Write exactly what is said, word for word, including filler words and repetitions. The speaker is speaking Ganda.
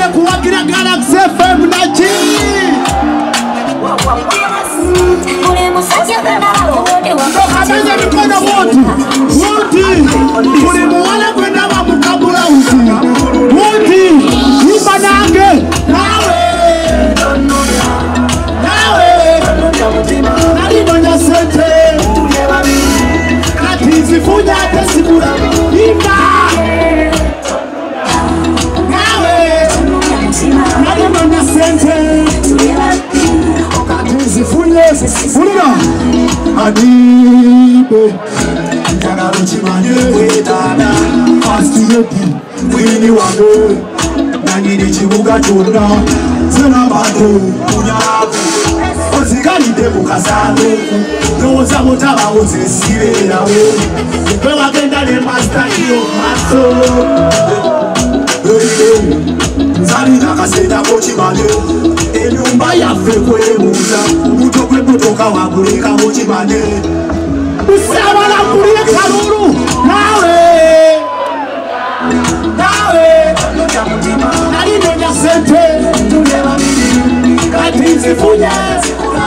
kuwagira Galaxy F M nachi Ndokamenya mikono wote wote Kule muwana kwenda wa mukabula uti wote Imba nange Nawe Nawe Nalimonya sente Kati zifunya ate sikura Imba Nawe Nalimonya sente Kati zifunya Ulira Adibe Kana ruchimanye wetana Fast ready Wini wame Nangini chibuga chona Zena bado Kunyabu Ozikali debu kasano Noza motaba oze siwe ya we Upewa kenda ne master kiyo maso Hey hey Zali nakaseda kochimanye Enyumba ya fekwe muza Mutokwe mutoka wabuleka mochimanye Usama la kuleka karuru Nawe Nawe Nalino nya sente Kati zifunya